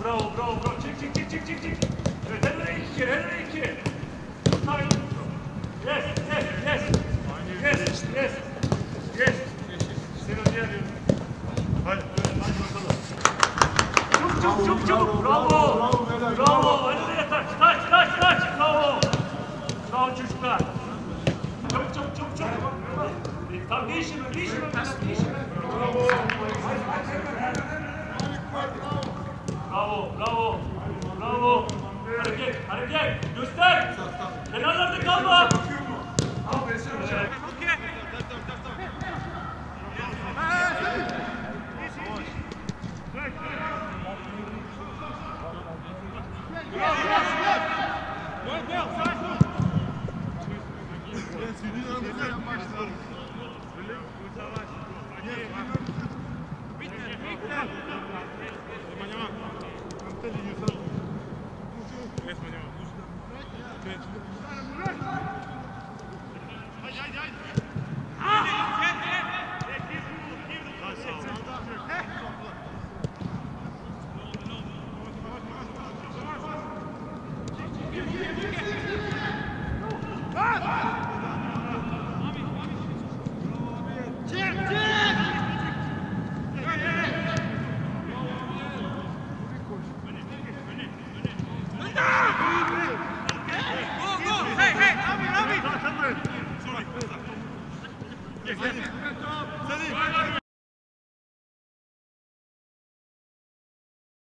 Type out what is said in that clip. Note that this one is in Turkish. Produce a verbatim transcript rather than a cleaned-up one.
bravo, bravo, bravo. Çık, çık, çık, çık, çık, çık. Evet, her yere iki kere, her yere iki kere. Hayır. Yes, yes, yes. Yes, yes. Yes. Seni ödeye diyorum. Hadi, hadi bakalım. Çok, çok, çok, çok. Bravo. Bravo. Önüne taç, taç, taç, taç. Bravo. Bravo çocuklar. Çabuk, çabuk, çabuk, çabuk. Tamam, değişin, değişin, değişin. Bravo. Bravo, bravo, bravo. Hareket, hareket. Göster. Kenarlarda kalma. Evet. Salut.